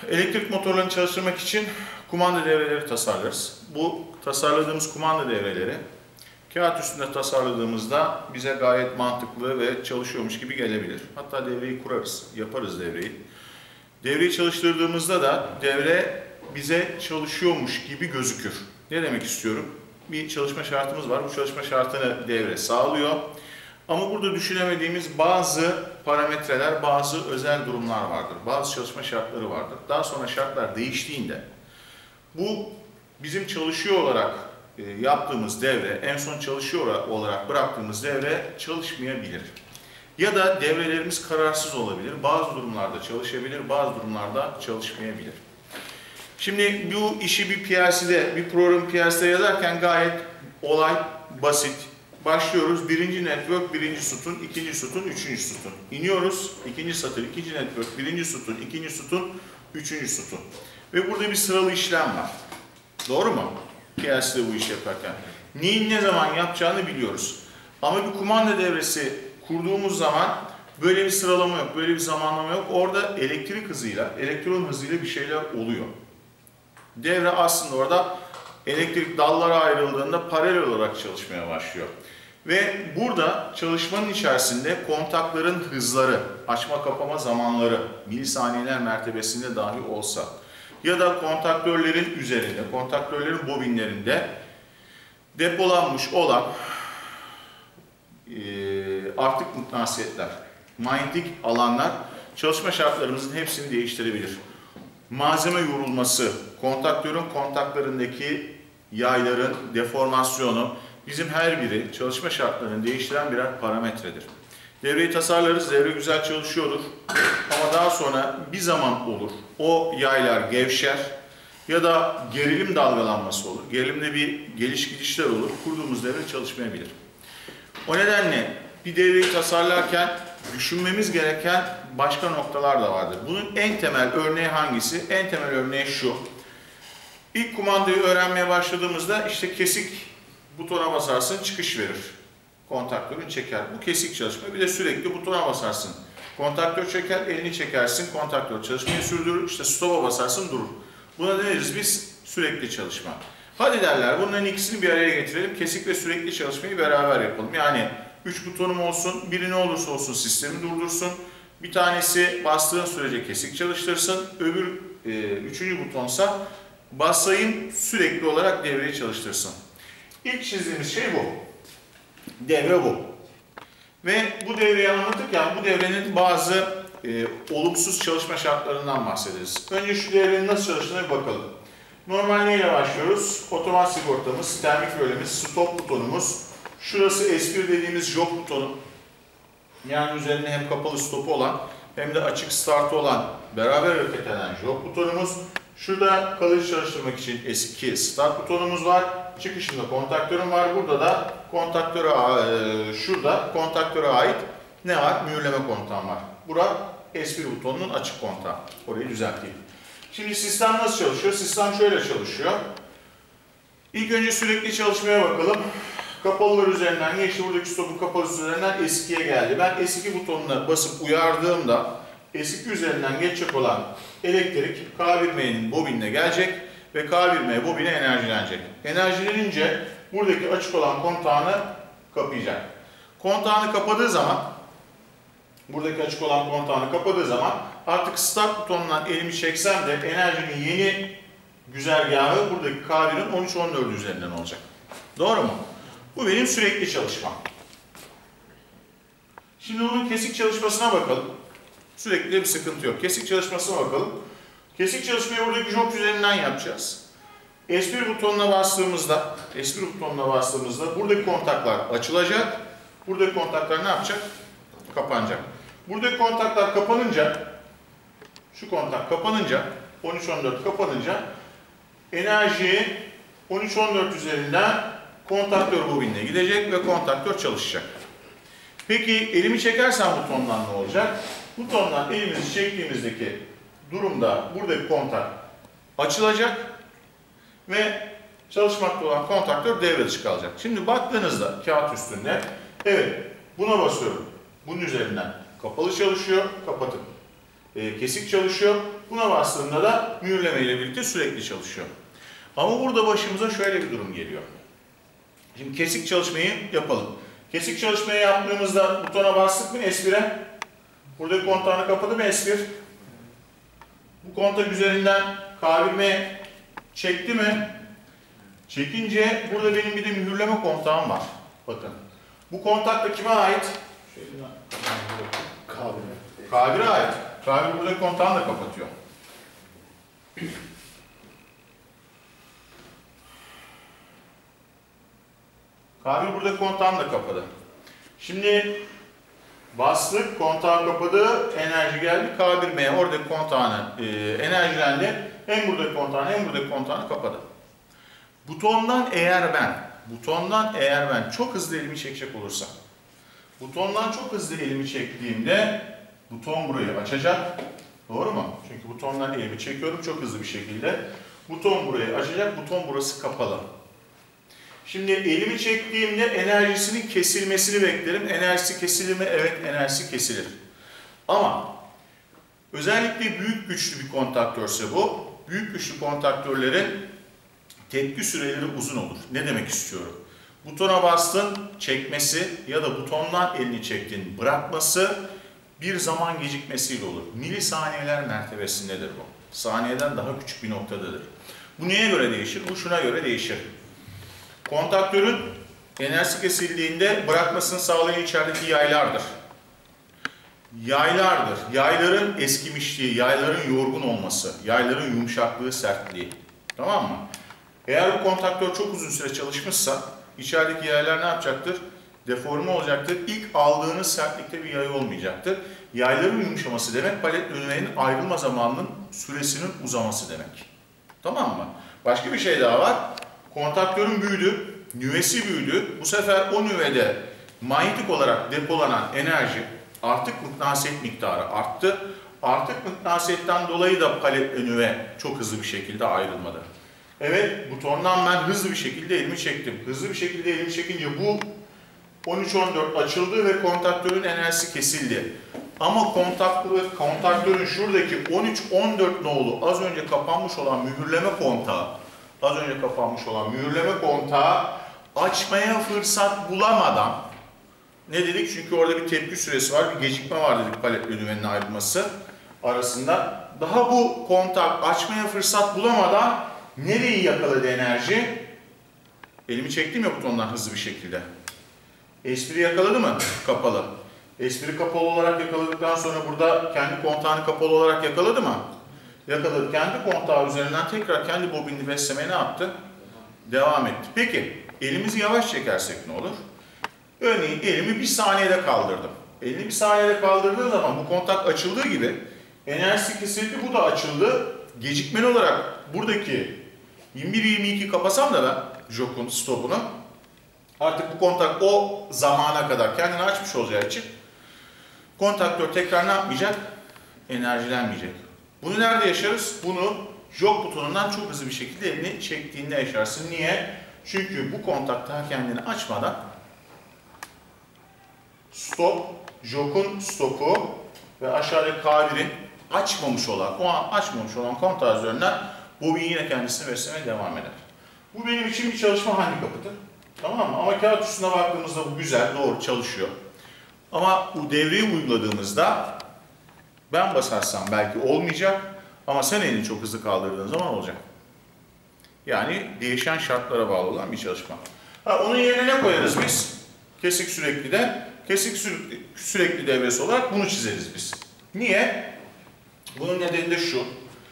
elektrik motorlarını çalıştırmak için kumanda devreleri tasarlarız. Bu tasarladığımız kumanda devreleri kağıt üstünde tasarladığımızda bize gayet mantıklı ve çalışıyormuş gibi gelebilir. Hatta devreyi kurarız, yaparız devreyi. Devreyi çalıştırdığımızda da devre bize çalışıyormuş gibi gözükür. Ne demek istiyorum? Bir çalışma şartımız var. Bu çalışma şartını devre sağlıyor. Ama burada düşünemediğimiz bazı parametreler, bazı özel durumlar vardır. Bazı çalışma şartları vardır. Daha sonra şartlar değiştiğinde bu bizim çalışıyor olarak yaptığımız devre, en son çalışıyor olarak bıraktığımız devre çalışmayabilir. Ya da devrelerimiz kararsız olabilir. Bazı durumlarda çalışabilir, bazı durumlarda çalışmayabilir. Şimdi bu işi bir PLC'de, bir program PLC'de yazarken gayet olay basit. Başlıyoruz. Birinci network, birinci sütun, ikinci sütun, üçüncü sütun. İniyoruz. İkinci satır, ikinci network, birinci sütun, ikinci sütun, üçüncü sütun. Ve burada bir sıralı işlem var. Doğru mu? PLC'de bu işi yaparken. Neyin ne zaman yapacağını biliyoruz. Ama bir kumanda devresi kurduğumuz zaman böyle bir sıralama yok, böyle bir zamanlama yok. Orada elektrik hızıyla, elektron hızıyla bir şeyler oluyor. Devre aslında orada elektrik dallara ayrıldığında paralel olarak çalışmaya başlıyor. Ve burada çalışmanın içerisinde kontakların hızları, açma kapama zamanları milisaniyeler mertebesinde dahi olsa ya da kontaktörlerin üzerinde, kontaktörlerin bobinlerinde depolanmış olan artık mıknatısiyetler, manyetik alanlar çalışma şartlarımızın hepsini değiştirebilir. Malzeme yorulması, kontaktörün kontaklarındaki yayların deformasyonu bizim her biri çalışma şartlarını değiştiren birer parametredir. Devreyi tasarlarız, devre güzel çalışıyordur ama daha sonra bir zaman olur, o yaylar gevşer ya da gerilim dalgalanması olur, gerilimde bir geliş gidişler olur, kurduğumuz devre çalışmayabilir. O nedenle bir devreyi tasarlarken düşünmemiz gereken başka noktalar da vardır. Bunun en temel örneği hangisi? En temel örneği şu. İlk kumandayı öğrenmeye başladığımızda işte kesik butona basarsın, çıkış verir. Kontaktörün çeker. Bu kesik çalışma. Bir de sürekli butona basarsın. Kontaktör çeker, elini çekersin, kontaktör çalışmayı sürdürür. İşte stop'a basarsın, durur. Buna ne deriz biz? Sürekli çalışma. Hadi derler, bunların ikisini bir araya getirelim. Kesik ve sürekli çalışmayı beraber yapalım. Yani 3 butonum olsun, biri ne olursa olsun sistemi durdursun. Bir tanesi bastığın sürece kesik çalıştırsın. Öbür üçüncü butonsa basayım sürekli olarak devreyi çalıştırsın. İlk çizdiğimiz şey bu. Devre bu. Ve bu devreyi anlatırken bu devrenin bazı olumsuz çalışma şartlarından bahsederiz. Önce şu devrenin nasıl çalıştığına bir bakalım. Normal neyle başlıyoruz? Otomat sigortamız, termik rölemiz, stop butonumuz. Şurası S1 dediğimiz job butonu. Yani üzerinde hem kapalı stopu olan hem de açık startı olan beraber hareket eden job butonumuz. Şurada kalıcı çalıştırmak için S2 start butonumuz var. Çıkışında kontaktörüm var. Burada da şurada kontaktöre ait ne var? Mühürleme kontağım var. Bura S1 butonunun açık kontağı. Orayı düzelteyim. Şimdi sistem nasıl çalışıyor? Sistem şöyle çalışıyor. İlk önce sürekli çalışmaya bakalım. Kapalılar üzerinden geçti. Buradaki stopun kapalısı üzerinden S2'ye geldi. Ben S2 butonuna basıp uyardığımda S2 üzerinden geçecek olan elektrik K1M'nin bobinine gelecek ve K1M bobine enerjilenecek. Enerjilenince buradaki açık olan kontağını kapayacak. Kontağını kapadığı zaman, buradaki açık olan kontağını kapadığı zaman artık start butonundan elimi çeksem de enerjinin yeni güzergahı buradaki K1'in 13-14 üzerinden olacak. Doğru mu? Bu benim sürekli çalışmam. Şimdi bunun kesik çalışmasına bakalım. Sürekli bir sıkıntı yok. Kesik çalışmasına bakalım. Kesik çalışmayı buradaki job üzerinden yapacağız. S1 butonuna bastığımızda buradaki kontaklar açılacak. Buradaki kontaklar ne yapacak? Kapanacak. Buradaki kontaklar kapanınca, şu kontak kapanınca, 13-14 kapanınca enerji 13-14 üzerinden kontaktör bobinine gidecek ve kontaktör çalışacak. Peki elimi çekersem butondan ne olacak? Butondan elimizi çektiğimizdeki durumda buradaki kontak açılacak ve çalışmakta olan kontaktör devre dışı kalacak. Şimdi baktığınızda kağıt üstünde, evet buna basıyorum. Bunun üzerinden kapalı çalışıyor, kapatın. kesik çalışıyor. Buna bastığında da mühürleme ile birlikte sürekli çalışıyor. Ama burada başımıza şöyle bir durum geliyor. Şimdi kesik çalışmayı yapalım. Kesik çalışmayı yaptığımızda butona bastık mı S1'e? Buradaki kontağını kapadı mı S1? Bu kontak üzerinden K1M çekti mi? Çekince burada benim bir de mühürleme kontağım var. Bakın. Bu kontak da kime ait? K1'e ait. K1 buradaki kontağını da kapatıyor. K1 buradaki kontağını da kapadı. Şimdi bastık, kontağı kapadı, enerji geldi. K1M'ye oradaki kontağını enerjilendi. Hem buradaki kontağını hem buradaki kontağını kapadı. Butondan eğer ben çok hızlı elimi çekecek olursam, butondan çok hızlı elimi çektiğimde buton burayı açacak. Doğru mu? Çünkü butondan elimi çekiyorum çok hızlı bir şekilde. Buton burayı açacak, buton burası kapalı. Şimdi elimi çektiğimde enerjisinin kesilmesini beklerim. Enerjisi kesilir mi? Evet, enerjisi kesilir. Ama özellikle büyük güçlü bir kontaktörse bu, büyük güçlü kontaktörlerin tepki süreleri uzun olur. Ne demek istiyorum? Butona bastın, çekmesi ya da butondan elini çektin, bırakması bir zaman gecikmesiyle olur. Milisaniyeler mertebesindedir bu. Saniyeden daha küçük bir noktadadır. Bu neye göre değişir? Bu şuna göre değişir. Kontaktörün enerjisi kesildiğinde bırakmasını sağlayan içerideki yaylardır. Yayların eskimişliği, yayların yorgun olması, yayların yumuşaklığı, sertliği. Tamam mı? Eğer bu kontaktör çok uzun süre çalışmışsa içerideki yaylar ne yapacaktır? Deforme olacaktır. İlk aldığınız sertlikte bir yay olmayacaktır. Yayların yumuşaması demek palet önlerinin ayrılma zamanının süresinin uzaması demek. Tamam mı? Başka bir şey daha var. Kontaktörün büyüdü, nüvesi büyüdü. Bu sefer o nüvede manyetik olarak depolanan enerji artık mıknatısiyet miktarı arttı. Artık mıknatisiyetten dolayı da paletle nüve çok hızlı bir şekilde ayrılmadı. Evet, butondan ben hızlı bir şekilde elimi çektim. Hızlı bir şekilde elimi çekince bu 13-14 açıldı ve kontaktörün enerjisi kesildi. Ama kontaktörün şuradaki 13-14 nolu az önce kapanmış olan mühürleme kontağı açmaya fırsat bulamadan, ne dedik? Çünkü orada bir tepki süresi var, bir gecikme var dedik paletle nüvenin ayrılması arasında. Daha bu kontak açmaya fırsat bulamadan nereyi yakaladı enerji? Elimi çektim ya butondan hızlı bir şekilde. S1'i yakaladı mı? Kapalı. S1'i kapalı olarak yakaladıktan sonra burada kendi kontağını kapalı olarak yakaladı mı? Yakaladı. Kendi kontağı üzerinden tekrar kendi bobinini beslemeye ne yaptı? Devam etti. Peki, elimizi yavaş çekersek ne olur? Örneğin elimi bir saniyede kaldırdım. Elini bir saniyede kaldırdığım zaman bu kontak açıldığı gibi enerjisi kesildi, bu da açıldı. Gecikmeli olarak buradaki 21-22 kapasam da ben jokun stopunu artık bu kontak o zamana kadar kendini açmış olacağı için kontaktör tekrar ne yapmayacak? Enerjilenmeyecek. Bunu nerede yaşarız? Bunu jok butonundan çok hızlı bir şekilde elini çektiğinde yaşarsın. Niye? Çünkü bu kontak daha kendini açmadan stop, jokun stopu ve aşağıdaki K1'in o an açmamış olan kontağı üzerinden bobin yine kendisini beslemeye devam eder. Bu benim için bir çalışma handikapıdır. Tamam mı? Ama kağıt üstüne baktığımızda bu güzel, doğru çalışıyor. Ama bu devreyi uyguladığımızda ben basarsam belki olmayacak ama sen elini çok hızlı kaldırdığın zaman olacak. Yani değişen şartlara bağlı olan bir çalışma. Onun yerine ne koyarız biz? Kesik süreklide. Kesik sürekli devresi olarak bunu çizeriz biz. Niye? Bunun nedeni de şu.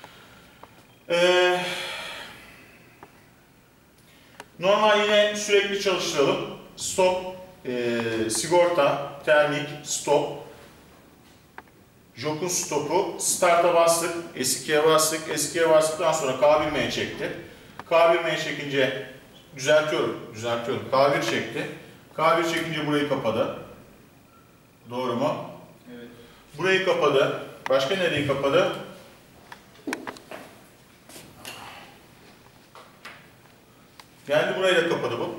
Normal yine sürekli çalıştıralım. Stop, sigorta, termik, stop, jokun stopu, start'a bastık, S2'ye bastık, S2'ye bastıktan sonra K1M'ye çekti. K1M'ye çekince düzeltiyorum, K1 çekti. K1 çekince burayı kapadı. Doğru mu? Evet. Burayı kapadı. Başka nereyi kapadı? Geldi burayı da kapadı bu.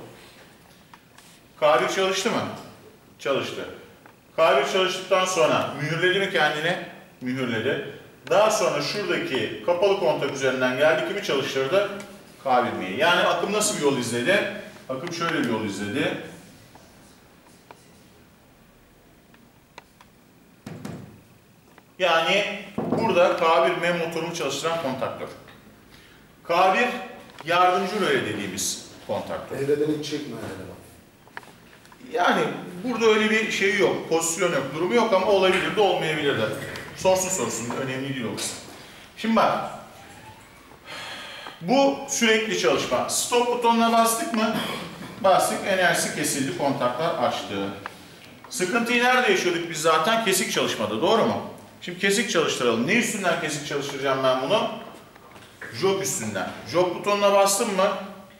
K1 çalıştı mı? Çalıştı. K1 çalıştıktan sonra mühürledi mi kendini? Mühürledi. Daha sonra şuradaki kapalı kontak üzerinden geldi. Kimi çalıştırdı? K1'meyi. Yani akım nasıl bir yol izledi? Akım şöyle bir yol izledi. Yani burada K1M motorunu çalıştıran kontaktör. K1 yardımcı röle dediğimiz kontaktör. Evreden hiç çekme bak. Yani burada öyle bir şey yok, pozisyon yok, durumu yok ama olabilir de olmayabilir de. Sorsun, önemli değil o kısım. Şimdi bak, bu sürekli çalışma. Stop butonuna bastık mı? Bastık, enerjisi kesildi, kontaklar açtı. Sıkıntıyı nerede yaşıyorduk biz zaten? Kesik çalışmada, doğru mu? Şimdi kesik çalıştıralım. Ne üstünden kesik çalıştıracağım ben bunu? Jog üstünden. Jog butonuna bastım mı?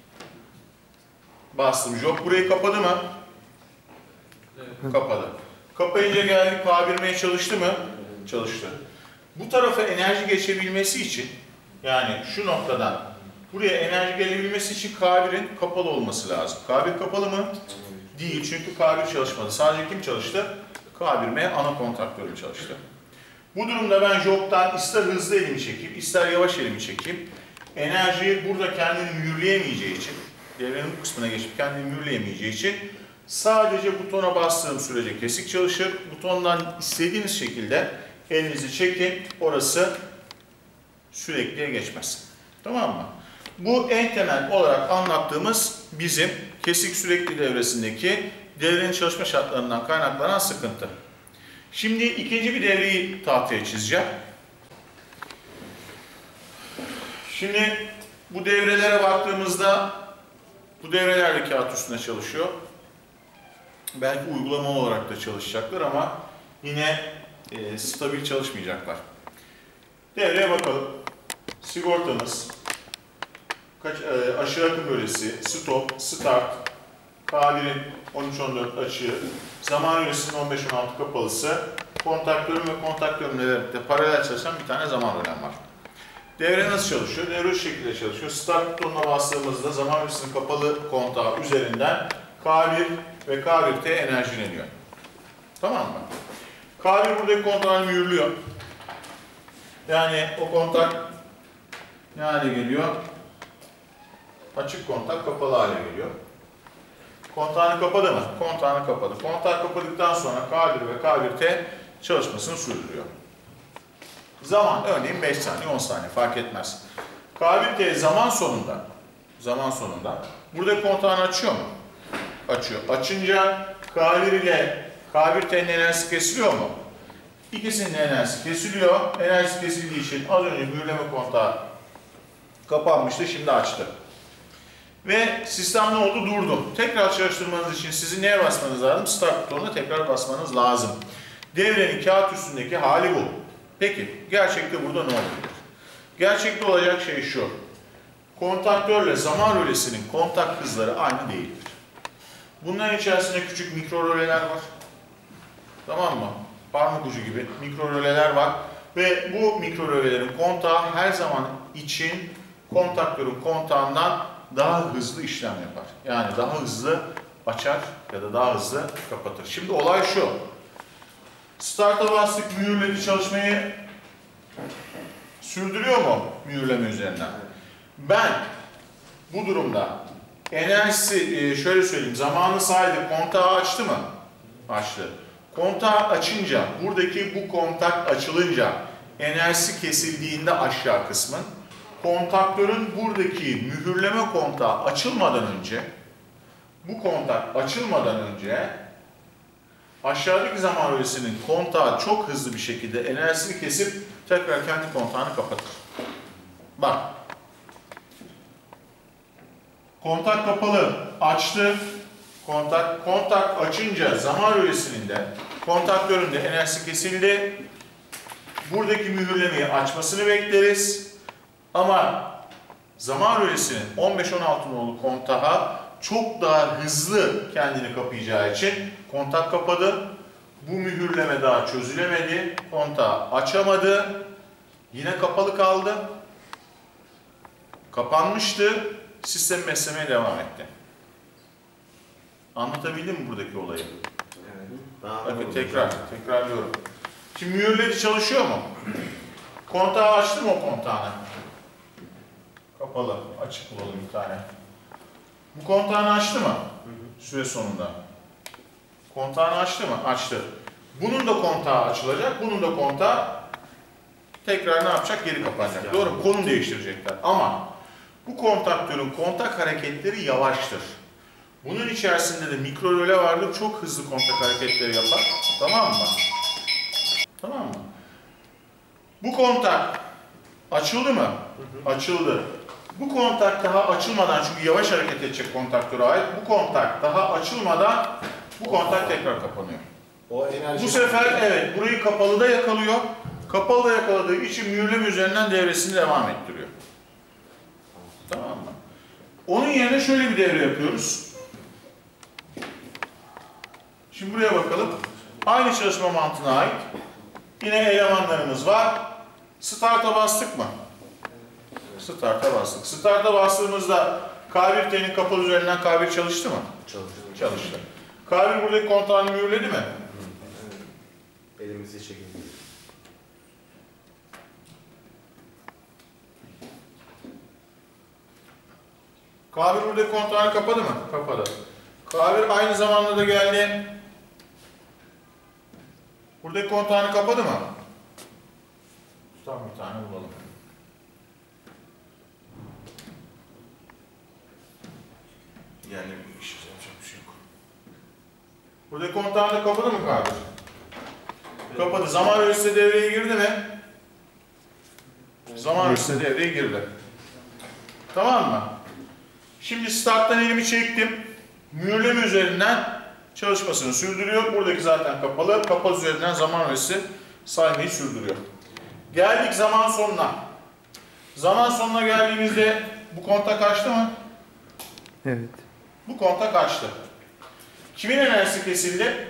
Bastım. Jog burayı kapadı mı? Kapadı. Kapayınca geldik, K1'meye çalıştı mı? Çalıştı. Bu tarafa enerji geçebilmesi için, yani şu noktadan buraya enerji gelebilmesi için K1'in kapalı olması lazım. K1 kapalı mı? Değil, çünkü K1 çalışmadı. Sadece kim çalıştı? K1M ana kontaktörü çalıştı. Bu durumda ben jog'dan ister hızlı elimi çekeyim, ister yavaş elimi çekeyim. Enerjiyi burada kendini mühürleyemeyeceği için, devrenin bu kısmına geçip kendini mühürleyemeyeceği için sadece butona bastığım sürece kesik çalışır. Butondan istediğiniz şekilde elinizi çekin, orası sürekliye geçmez. Tamam mı? Bu en temel olarak anlattığımız bizim kesik sürekli devresindeki devrenin çalışma şartlarından kaynaklanan sıkıntı. Şimdi ikinci bir devreyi tahtaya çizeceğim. Şimdi bu devrelere baktığımızda bu devreler de kağıt üstünde çalışıyor. Belki uygulama olarak da çalışacaklar ama yine stabil çalışmayacaklar. Devreye bakalım. Sigortamız, aşırı akım bölgesi, stop, start, K1'in 13-14 açığı, zaman yönetinin 15-16 kapalısı, kontaktörün ve kontaktörünle birlikte paralel çalışan bir tane zaman rölem var. Devre nasıl çalışıyor? Devre şu şekilde çalışıyor. Start butonuna bastığımızda zaman yönetinin kapalı kontağı üzerinden K1 ve K1T enerjileniyor. Tamam mı? K1 buradaki kontağını mühürlüyor. Yani o kontak ne hale geliyor? Açık kontak kapalı hale geliyor. Kontağını kapadı mı? Kontağını kapadı. Kontağı kapadıktan sonra K1 ve K1T çalışmasını sürdürüyor. Zaman örneğin 5 saniye 10 saniye fark etmez. K1T zaman sonunda burada kontağını açıyor mu? Açıyor. Açınca K1 ile K1T'nin enerjisi kesiliyor mu? İkisinin enerjisi kesiliyor. Enerjisi kesildiği için az önce mühürleme kontağı kapanmıştı, şimdi açtı. Ve sistem ne oldu? Durdu. Tekrar çalıştırmanız için sizin neye basmanız lazım? Start butonuna tekrar basmanız lazım. Devrenin kağıt üstündeki hali bu. Peki, gerçekte burada ne olabilir? Gerçekte olacak şey şu. Kontaktörle zaman rölesinin kontak hızları aynı değildir. Bunların içerisinde küçük mikro röleler var. Tamam mı? Parmak ucu gibi mikro röleler var. Ve bu mikro rölelerin kontağı her zaman için kontaktörün kontağından daha hızlı işlem yapar. Yani daha hızlı açar ya da daha hızlı kapatır. Şimdi olay şu. Start'a bastık, mühürledi, çalışmayı sürdürüyor mu mühürleme üzerinden? Ben bu durumda enerjisi şöyle söyleyeyim, zamanı saydı, kontağı açtı mı? Açtı. Kontağı açınca, buradaki bu kontak açılınca enerjisi kesildiğinde aşağı kısmın, kontaktörün buradaki mühürleme kontağı açılmadan önce, bu kontak açılmadan önce aşağıdaki zaman rölesinin kontağı çok hızlı bir şekilde enerjisini kesip tekrar kendi kontağını kapatır. Bak. Kontak kapalı, açtı. Kontak açınca zaman rölesinin de kontaktörün de enerjisi kesildi. Buradaki mühürlemeyi açmasını bekleriz. Ama zaman rölesinin 15-16 nolu kontağa çok daha hızlı kendini kapayacağı için kontak kapadı. Bu mühürleme daha çözülemedi. Kontağı açamadı. Yine kapalı kaldı. Kapanmıştı. Sistemi beslemeye devam etti. Anlatabildim mi buradaki olayı? Evet. Bakın tekrarlıyorum. Şimdi mühürledi çalışıyor mu? Kontağı açtı mı o kontağını? Kapalı. Açık bulalım bir tane. Bu kontağını açtı mı? Süre sonunda. Kontağını açtı mı? Açtı. Bunun da kontağı açılacak. Bunun da kontağı tekrar ne yapacak? Geri kapanacak. Doğru mu? Konum değiştirecekler. Ama bu kontaktörün kontak hareketleri yavaştır. Bunun içerisinde de mikro röle vardır. Çok hızlı kontak hareketleri yapar. Tamam mı? Tamam mı? Bu kontak açıldı mı? Açıldı. Bu kontak daha açılmadan, çünkü yavaş hareket edecek kontaktöre ait, bu kontak daha açılmadan bu kontak tekrar kapanıyor. O enerji... Bu sefer evet, burayı kapalıda yakalıyor. Kapalıda yakaladığı için mühürleme üzerinden devresini devam ettiriyor. Tamam mı? Onun yerine şöyle bir devre yapıyoruz. Şimdi buraya bakalım. Aynı çalışma mantığına ait. Yine elemanlarımız var. Start'a bastık mı? Start'a bastık. Start'a bastığımızda K1T'nin kapalı üzerinden K1 çalıştı mı? Çalıştı. K1 buradaki kontağını mühürledi mi? Elimizi çekelim. K1 buradaki kontağını kapadı mı? Kapadı. K1 aynı zamanda da geldi. Buradaki kontağını kapadı mı? Tam bir tane bulalım. Yani bir şey yapacak bir şey yok. Buradaki kontağını kapadı mı K1? Kapadı. Zaman rölesi devreye girdi mi? Zaman rölesi devreye girdi. Tamam mı? Şimdi starttan elimi çektim. Mühürleme üzerinden çalışmasını sürdürüyor. Buradaki zaten kapalı. Kapalı üzerinden zaman rölesi saymayı sürdürüyor. Geldik zaman sonuna. Zaman sonuna geldiğimizde bu kontak açtı mı? Evet. Bu kontak açtı. Kimin enerjisi kesildi?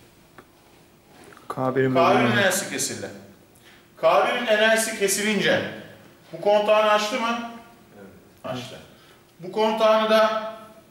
K1'in K1'in enerjisi kesildi. K1'in enerjisi kesilince bu kontağını açtı mı? Evet. Açtı. Bu kontağını da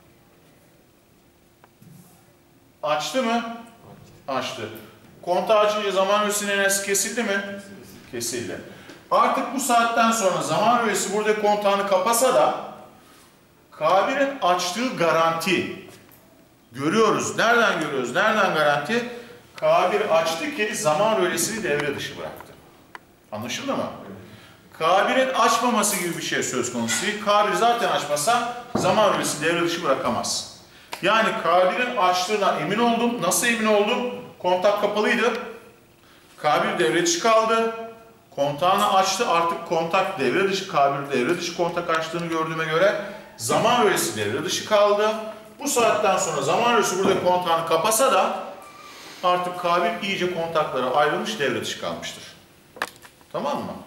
açtı mı? Açtı. Kontağı açınca zaman rölesinin enerjisi kesildi mi? Kesildi. Artık bu saatten sonra zaman rölesi burada kontağını kapasa da K1'in açtığı garanti görüyoruz. Nereden görüyoruz? Nereden garanti? K1 açtı ki zaman rölesini devre dışı bıraktı. Anlaşıldı mı? K1'in açmaması gibi bir şey söz konusu değil. K1 zaten açmasa zaman rölesi devre dışı bırakamaz. Yani K1'in açtığına emin oldum. Nasıl emin oldum? Kontak kapalıydı. K1 devre dışı kaldı. Kontağını açtı. Artık kontak devre dışı. K1 devre dışı kontak açtığını gördüğüme göre zaman rölesi devre dışı kaldı. Bu saatten sonra zaman rölesi burada kontağını kapasa da artık K1 iyice kontaklara ayrılmış, devre dışı kalmıştır. Tamam mı?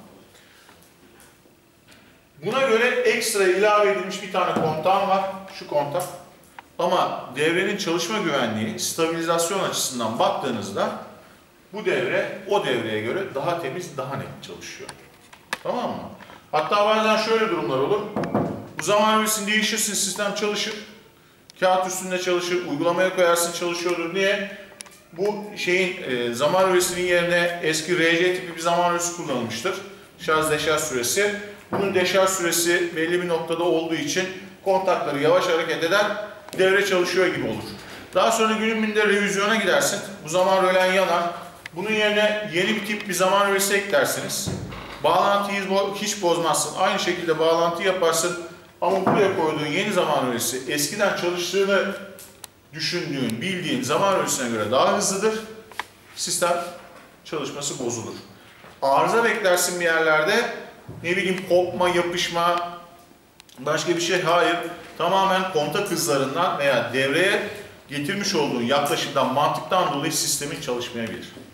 Buna göre ekstra ilave edilmiş bir tane kontağım var. Şu kontak. Ama devrenin çalışma güvenliği, stabilizasyon açısından baktığınızda bu devre o devreye göre daha temiz, daha net çalışıyor. Tamam mı? Hatta bazen şöyle durumlar olur. Bu zaman rölesini değişirsin, sistem çalışır. Kağıt üstünde çalışır, uygulamaya koyarsın, çalışıyordur. Niye? Bu şeyin zaman rölesinin yerine eski RC tipi bir zaman rölesi kullanılmıştır. Şarj deşarj süresi. Bunun deşarj süresi belli bir noktada olduğu için kontakları yavaş hareket eder, devre çalışıyor gibi olur. Daha sonra günün birinde revizyona gidersin. Bu zaman rölen yanar. Bunun yerine yeni bir tip bir zaman rölesi eklersiniz. Bağlantıyı hiç bozmazsın. Aynı şekilde bağlantı yaparsın. Ama buraya koyduğun yeni zaman rölesi eskiden çalıştığını düşündüğün, bildiğin zaman rölesine göre daha hızlıdır. Sistem çalışması bozulur. Arıza beklersin bir yerlerde. Ne bileyim kopma, yapışma, başka bir şey. Hayır. Tamamen kontak hızlarından veya devreye getirmiş olduğun yaklaşımdan, mantıktan dolayı sistemin çalışmayabilir.